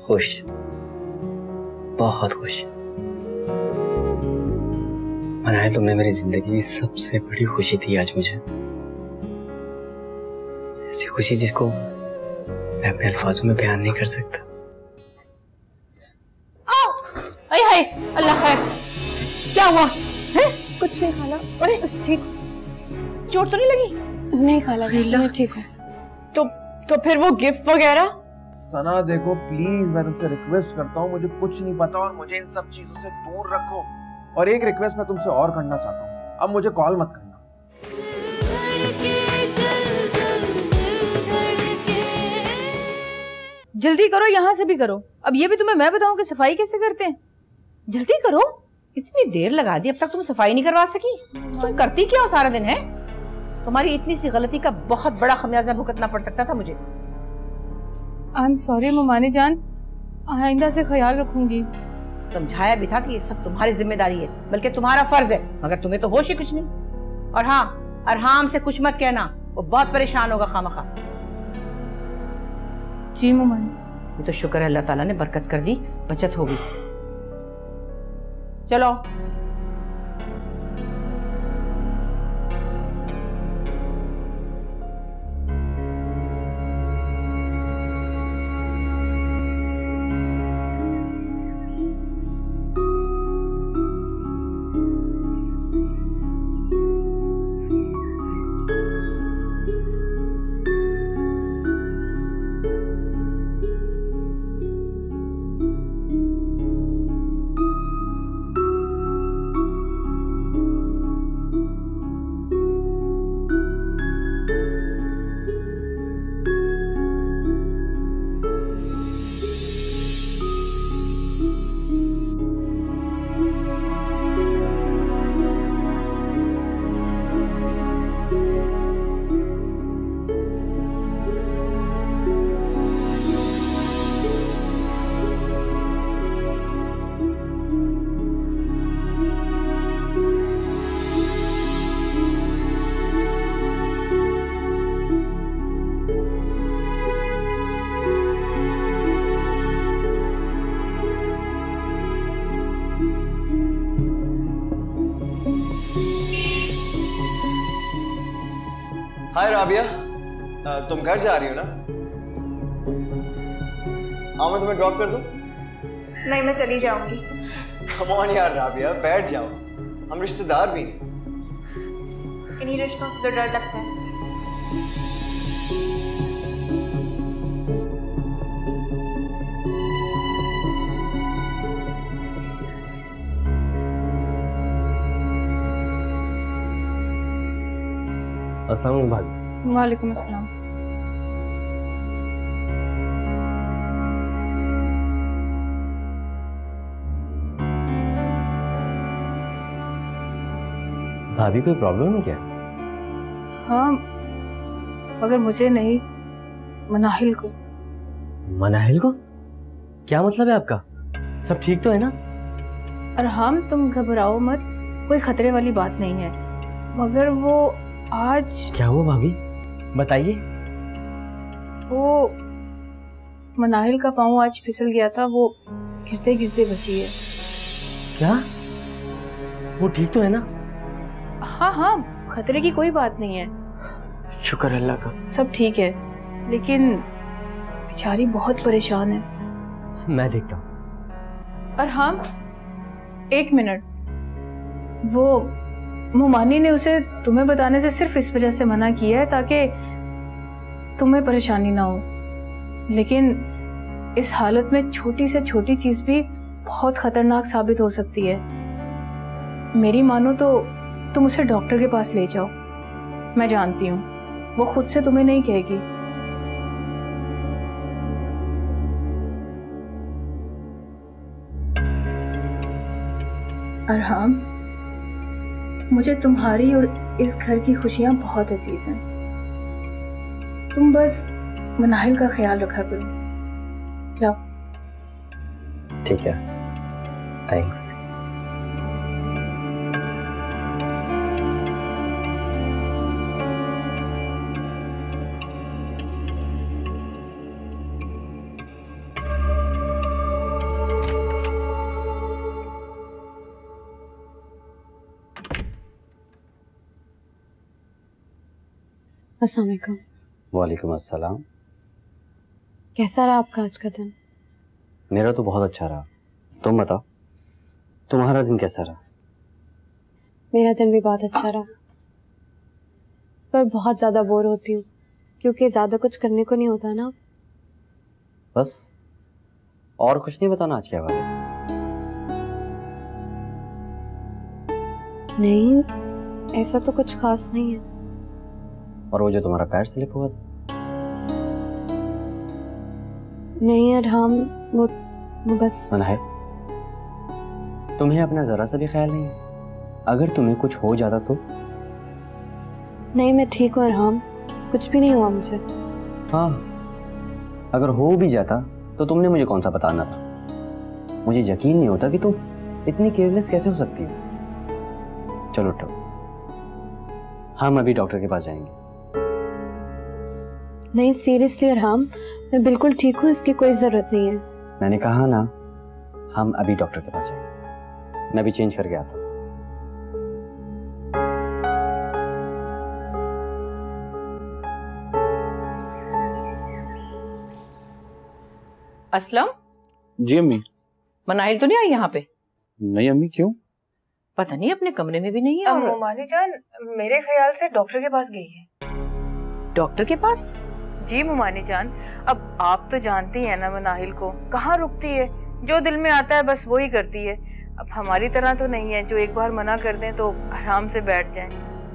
खुश, बहुत खुश। मनाहिल, तुमने मेरी जिंदगी की सबसे बड़ी खुशी थी आज मुझे। ऐसी खुशी जिसको मैं अपने अल्फाजों में बयान नहीं कर सकता। हाय अल्लाह खैर, क्या हुआ है? कुछ नहीं खाला। अरे ठीक, चोट तो नहीं लगी? नहीं खाला जी, मैं ठीक हूँ। तो फिर वो गिफ्ट वगैरह? सना देखो प्लीज, मैं तुमसे रिक्वेस्ट करता हूँ, मुझे कुछ नहीं पता और मुझे इन सब चीजों से दूर रखो। और एक रिक्वेस्ट मैं तुमसे और करना चाहता हूँ, अब मुझे कॉल मत करना। जल्दी करो, यहाँ से भी करो। अब ये भी तुम्हें मैं बताऊं कि सफाई कैसे करते हैं? जल्दी करो। इतनी देर लगा दी, अब तक तुम सफाई नहीं करवा सकी? तुम करती क्या हो सारा दिन है? तुम्हारी इतनी सी गलती का बहुत बड़ा खमियाजा भुगतना पड़ सकता था मुझे। आई एम सॉरी मुमानी जान, आइंदा से ख्याल रखूंगी। समझाया भी था कि ये सब तुम्हारी जिम्मेदारी है, बल्कि तुम्हारा फर्ज है, मगर तुम्हें तो होश ही कुछ नहीं। और हाँ, अरहाम से कुछ मत कहना, वो बहुत परेशान होगा खामखा। जी मुमानी। ये तो शुक्र है अल्लाह ताला ने बरकत कर दी, बचत होगी। चलो हाय राबिया, तुम घर जा रही हो ना? आओ मैं तुम्हें ड्रॉप कर दूं? नहीं, मैं चली जाऊंगी। कम ऑन यार राबिया, बैठ जाओ, हम रिश्तेदार भी हैं। इन्हीं रिश्तों से तो डर लगता है। अस्सलाम वालेकुम भाभी। वालेकुम अस्सलाम। भाभी कोई प्रॉब्लम है क्या? हाँ, मगर मुझे नहीं, मनाहिल को। मनाहिल को? क्या मतलब है आपका? सब ठीक तो है ना? अरहाम, तुम घबराओ मत, कोई खतरे वाली बात नहीं है। मगर वो आज... क्या हुआ भाभी, बताइए। वो मनाहिल का पाँव आज फिसल गया था, वो गिरते गिरते बची है। क्या? वो ठीक तो है ना? हाँ हाँ, खतरे की कोई बात नहीं है। शुक्र अल्लाह का, सब ठीक है, लेकिन बेचारी बहुत परेशान है। मैं देखता हूँ। अरहाम, एक मिनट। वो मुमानी ने उसे तुम्हें बताने से सिर्फ इस वजह से मना किया है ताकि तुम्हें परेशानी ना हो, लेकिन इस हालत में छोटी से छोटी चीज भी बहुत खतरनाक साबित हो सकती है। मेरी मानो तो तुम उसे डॉक्टर के पास ले जाओ। मैं जानती हूँ वो खुद से तुम्हें नहीं कहेगी। अरहाम, मुझे तुम्हारी और इस घर की खुशियां बहुत अजीज हैं। तुम बस मनाहिल का ख्याल रखा करो। जाओ। ठीक है, थैंक्स। अस्सलाम वालेकुम। वालेकुम अस्सलाम। कैसा रहा आपका आज का दिन? मेरा तो बहुत अच्छा रहा। तुम बताओ, तुम्हारा दिन कैसा रहा? मेरा दिन भी बहुत अच्छा रहा, पर बहुत ज़्यादा बोर होती हूँ क्योंकि ज़्यादा कुछ करने को नहीं होता ना। बस, और कुछ नहीं बताना आज के हवाले से? नहीं, ऐसा तो कुछ खास नहीं है। और वो जो तुम्हारा पैर स्लिप हुआ था? नहीं अरहाम, वो बस। मनाहिल, तुम्हें अपना जरा सा भी ख्याल नहीं है? अगर तुम्हें कुछ हो जाता तो? नहीं, मैं ठीक हूँ अरहाम, कुछ भी नहीं हुआ मुझे। हाँ, अगर हो भी जाता तो तुमने मुझे कौन सा बताना था? मुझे यकीन नहीं होता कि तुम इतनी केयरलेस कैसे हो सकती हो। चलो उठो, हम अभी डॉक्टर के पास जाएंगे। नहीं सीरियसली अरहाम, मैं बिल्कुल ठीक हूँ, इसकी कोई जरूरत नहीं है। मैंने कहा ना, हम अभी डॉक्टर के पास जाएंगे। मैं भी चेंज करके आता हूँ। असलम। जी अम्मी। मनाहिल तो नहीं आई यहाँ पे? नहीं अम्मी, क्यों? पता नहीं, अपने कमरे में भी नहीं है। और मोमानी जान मेरे ख्याल से डॉक्टर के पास गई है। डॉक्टर के पास? जी मोमानी जान, अब आप तो जानती हैं ना मनाहिल को, कहाँ रुकती है, जो दिल में आता है बस वो ही करती है। अब हमारी तरह तो नहीं है जो एक बार मना कर दें तो आराम से बैठ जाएं।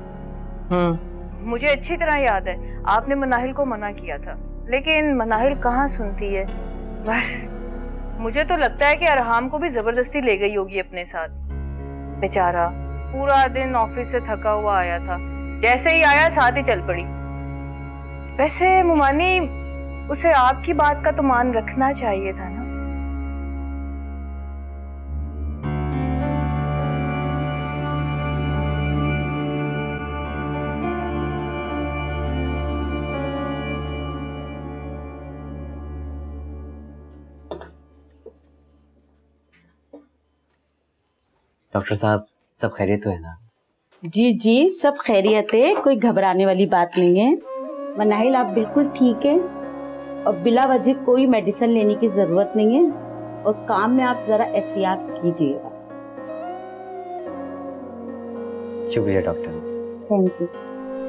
मुझे अच्छी तरह याद है आपने मनाहिल को मना किया था, लेकिन मनाहिल कहाँ सुनती है। बस मुझे तो लगता है कि अरहाम को भी जबरदस्ती ले गई होगी अपने साथ। बेचारा पूरा दिन ऑफिस से थका हुआ आया था, जैसे ही आया साथ ही चल पड़ी। वैसे मुमानी, उसे आपकी बात का तो मान रखना चाहिए था ना। डॉक्टर साहब, सब खैरियत तो है ना? जी जी, सब खैरियत है, कोई घबराने वाली बात नहीं है। मनाहिल आप बिल्कुल ठीक है और बिला वजह कोई मेडिसिन लेने की जरूरत नहीं है, और काम में आप जरा एहतियात कीजिएगा। शुक्रिया डॉक्टर। Thank you.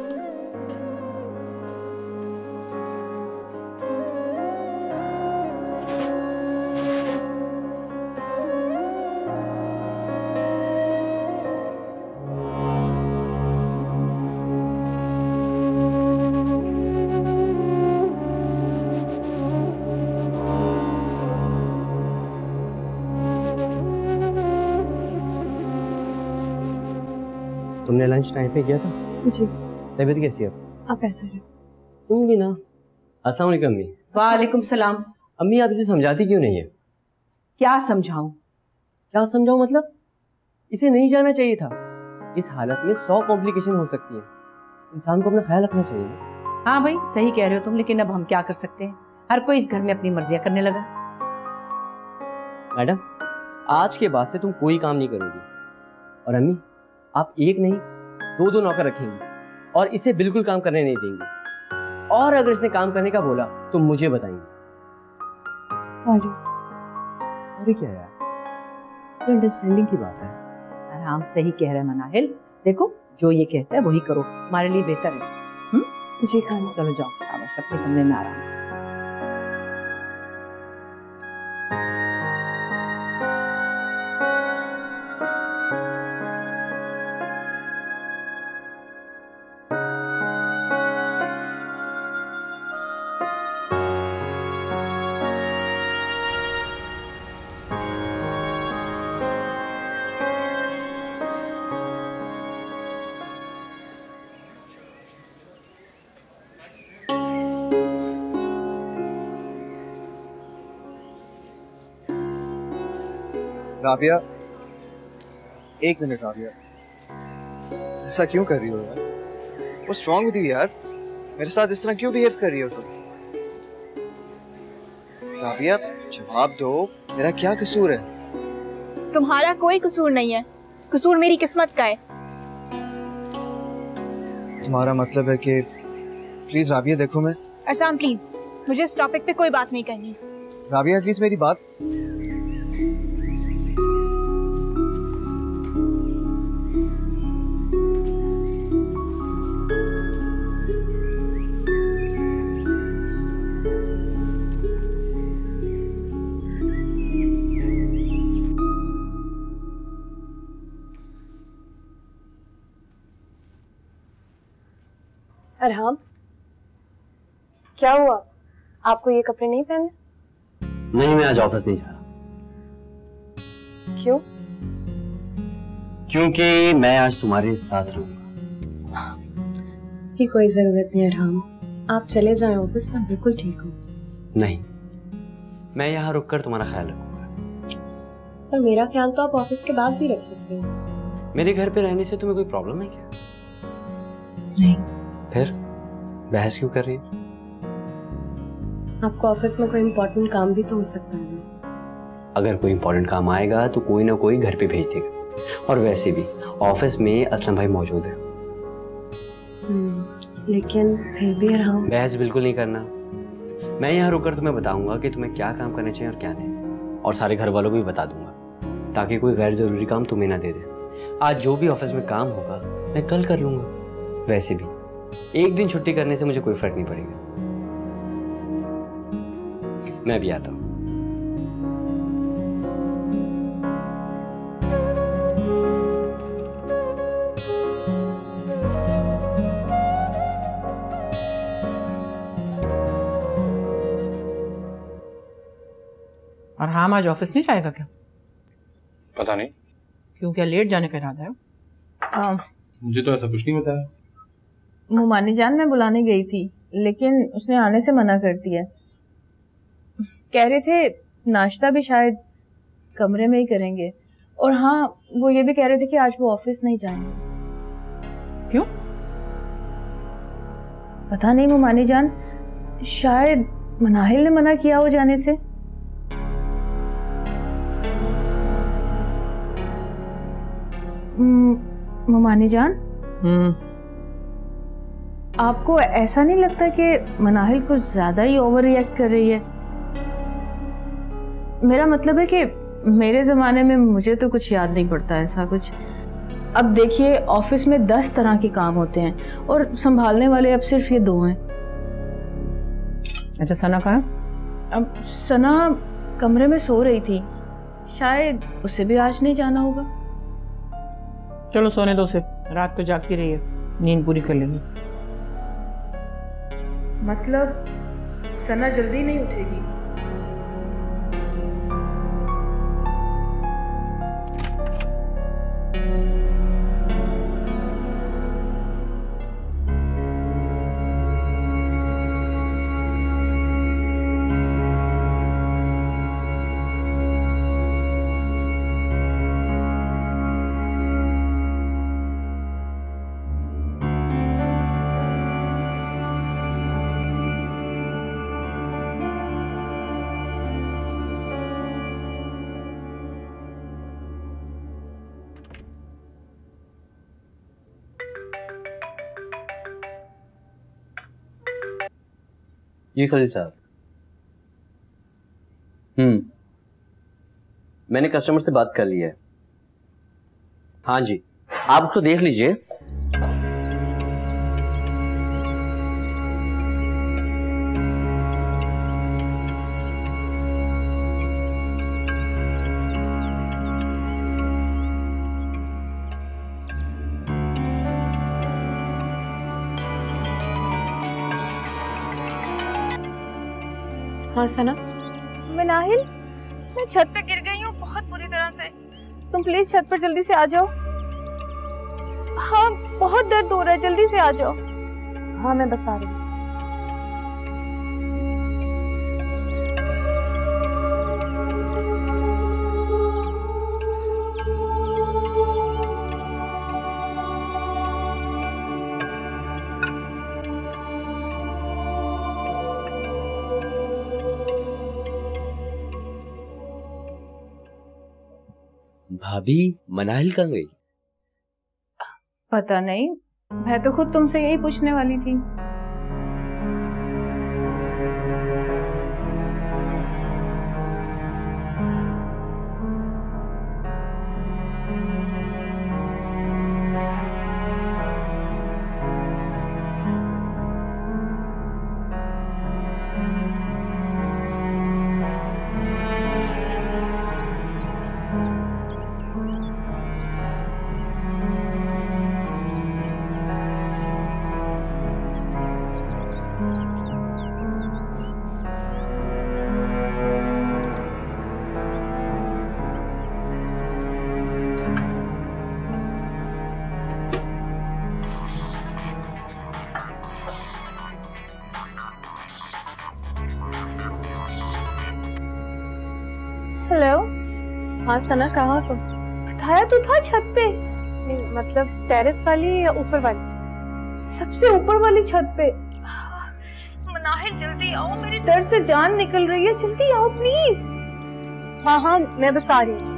तुमने लंच टाइम पे किया था? जी। तबीयत कैसी है? आप बेहतर है? तुम भी ना। अस्सलाम वालेकुम अम्मी। वालेकुम सलाम। अम्मी, आप इसे समझाती क्यों नहीं है? क्या समझाऊं? क्या समझाऊं मतलब? इसे नहीं जाना चाहिए था। इस हालत में 100 कॉम्प्लिकेशन हो सकती है। इंसान को अपना ख्याल रखना चाहिए। हाँ भाई, सही कह रहे हो तुम, लेकिन अब हम क्या कर सकते हैं, हर कोई इस घर में अपनी मर्जियां करने लगा। मैडम, आज के बाद से तुम कोई काम नहीं करोगी। और अम्मी, आप एक नहीं 2 नौकर रखेंगी और इसे बिल्कुल काम करने नहीं देंगी। और अगर इसने काम करने का बोला तो मुझे बताएंगी। सॉरी। सॉरी क्या यार, ये अंडरस्टैंडिंग की बात है। आराम से ही कह रहे मनाहिल, देखो जो ये कहता है वही करो, हमारे लिए बेहतर है। जी खाना। चलो जाओ, शाबाश, अपने कमरे में आराम से। राबिया, एक मिनट राबिया, ऐसा क्यों कर रही हो यार? What's wrong with you यार? मेरे साथ इस तरह क्यों बिहेव कर रही हो तुम? राबिया, जवाब दो, मेरा क्या कसूर है? तुम्हारा कोई कसूर नहीं है, कसूर मेरी किस्मत का है। तुम्हारा मतलब है कि प्लीज राबिया देखो मैं। अरसाम प्लीज, मुझे इस टॉपिक पे कोई बात नहीं करनी। राबिया एटलीस्ट मेरी बात। अरहाम, क्या हुआ? आपको ये कपड़े नहीं पहनने? नहीं, मैं आज ऑफिस नहीं जा रहा। क्यों? क्योंकि मैं आज तुम्हारे साथ रहूंगा। इसकी कोई जरूरत नहीं अरहाम, आप चले जाएं ऑफिस, मैं बिल्कुल ठीक हूँ। नहीं, मैं यहाँ रुककर तुम्हारा ख्याल रखूंगा। पर मेरा ख्याल तो आप ऑफिस के बाद भी रख सकते हैं। मेरे घर पे रहने से तुम्हें कोई प्रॉब्लम है क्या? नहीं। फिर बहस क्यों कर रही है? आपको ऑफिस में कोई इम्पोर्टेंट काम भी तो हो सकता है ना। अगर कोई इम्पोर्टेंट काम आएगा तो कोई ना कोई घर पे भेज देगा, और वैसे भी ऑफिस में असलम भाई मौजूद है। लेकिन फिर भी अरहाम। बहस बिल्कुल नहीं करना। मैं यहाँ रुककर तुम्हें बताऊंगा कि तुम्हें क्या काम करने चाहिए और क्या नहीं, और सारे घर वालों को भी बता दूंगा, ताकि कोई गैर जरूरी काम तुम्हें ना दे दे। आज जो भी ऑफिस में काम होगा मैं कल कर लूंगा। वैसे भी एक दिन छुट्टी करने से मुझे कोई फर्क नहीं पड़ेगा। मैं भी आता हूँ। और हाँ, आज ऑफिस नहीं जाएगा क्या? पता नहीं। क्यों, क्या लेट जाने का इरादा है? मुझे तो ऐसा कुछ नहीं बताया। मुमानी जान मैं बुलाने गई थी, लेकिन उसने आने से मना कर दिया। कह रहे थे नाश्ता भी शायद कमरे में ही करेंगे, और हाँ वो ये भी कह रहे थे कि आज वो ऑफिस नहीं जाएंगे। क्यों? पता नहीं मुमानी जान, शायद मनाहिल ने मना किया हो जाने से। मुमानी जान, आपको ऐसा नहीं लगता कि मनाहिल कुछ ज्यादा ही ओवर रिएक्ट कर रही है? मेरा मतलब है कि मेरे जमाने में मुझे तो कुछ याद नहीं पड़ता ऐसा कुछ। अब देखिए ऑफिस में 10 तरह के काम होते हैं और संभालने वाले अब सिर्फ ये 2 हैं। अच्छा, सना कहाँ है? अब सना कमरे में सो रही थी, शायद उसे भी आज नहीं जाना होगा। चलो सोने दो उसे, रात को जागती रही है, नींद पूरी कर लेंगे। मतलब सना जल्दी नहीं उठेगी? जी खलील साहब। मैंने कस्टमर से बात कर ली है। हाँ जी, आप उसको देख लीजिए। हाँ सना। मनाहिल, मैं छत पे गिर गई हूँ बहुत बुरी तरह से। तुम प्लीज छत पर जल्दी से आ जाओ। हाँ बहुत दर्द हो रहा है, जल्दी से आ जाओ। हाँ मैं बस आ रही हूँ। भाभी मनाहिल कहाँ गई? पता नहीं, मैं तो खुद तुमसे यही पूछने वाली थी। हाँ सना, कहाँ तुम? बताया तो था छत पे। नहीं, मतलब टेरेस वाली या ऊपर वाली? सबसे ऊपर वाली छत पे। मनाहिल जल्दी आओ, मेरी दर्द से जान निकल रही है, जल्दी आओ प्लीज। हाँ हाँ, मैं बस आ रही हूँ।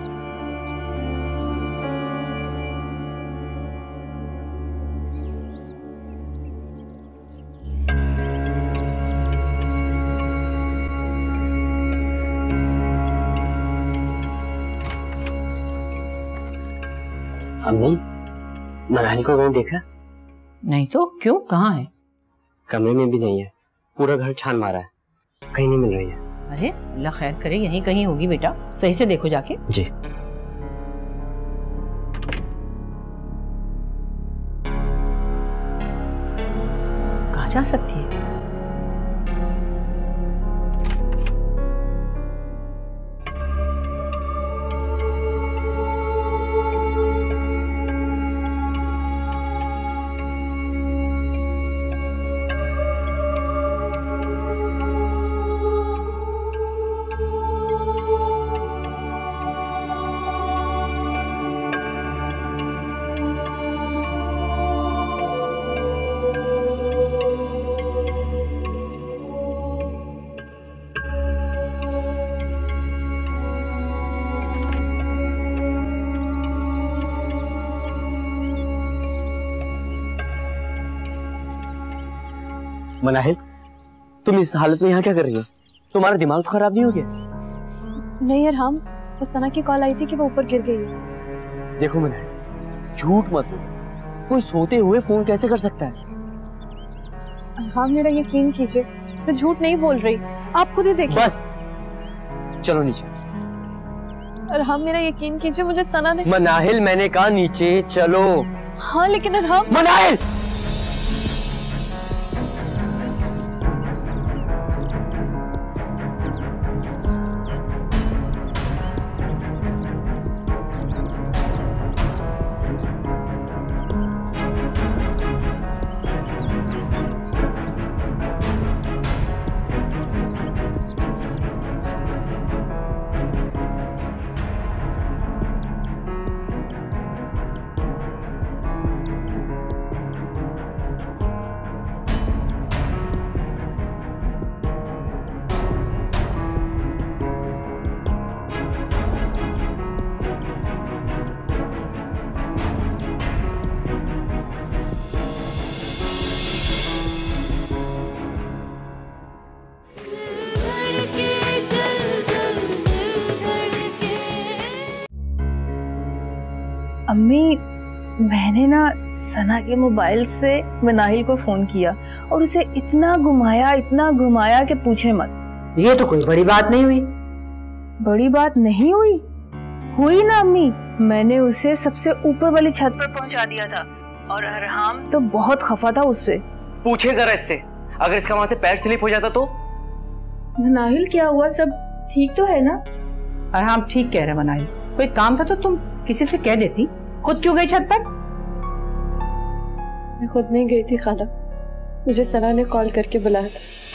अम्मी, मनाहिल को कहीं देखा? नहीं तो क्यों, कहाँ है? कमरे में भी नहीं है, पूरा घर छान मारा है, कहीं नहीं मिल रही है। अरे अल्लाह खैर करे, यहीं कहीं होगी बेटा, सही से देखो जाके। जी। कहाँ जा सकती है? मनाहिल, तुम इस हालत में यहाँ क्या कर रही हो? तुम्हारा दिमाग तो खराब नहीं हो गया? नहीं अरहाम, बस सना की कॉल आई थी कि वो ऊपर गिर गई है। देखो मनाहिल, झूठ मत बोलो, कोई सोते हुए फोन कैसे कर सकता है? अरहाम मेरा यकीन कीजिए, मैं झूठ नहीं बोल रही, आप खुद ही देखिए। बस चलो नीचे। अरहाम मेरा यकीन कीजिए, मुझे सना ने। मनाहिल, मैंने कहा नीचे चलो। हाँ लेकिन अरहाम। मनाहिल! अम्मी, मैंने ना सना के मोबाइल से मनाहिल को फोन किया और उसे इतना घुमाया कि पूछे मत। ये तो कोई बड़ी बात नहीं हुई। बड़ी बात नहीं हुई? हुई ना अम्मी, मैंने उसे सबसे ऊपर वाली छत पर पहुंचा दिया था और अरहाम तो बहुत खफा था उस पे। पूछे जरा इससे, अगर इसका वहां से पैर स्लिप हो जाता तो? मनाहिल क्या हुआ, सब ठीक तो है ना? अरहाम ठीक कह रहे मनाहिल, कोई काम था तो तुम किसी से कह देती, खुद क्यों गई छत पर? मैं खुद नहीं गई थी खाला, मुझे सना ने कॉल करके बुलाया था।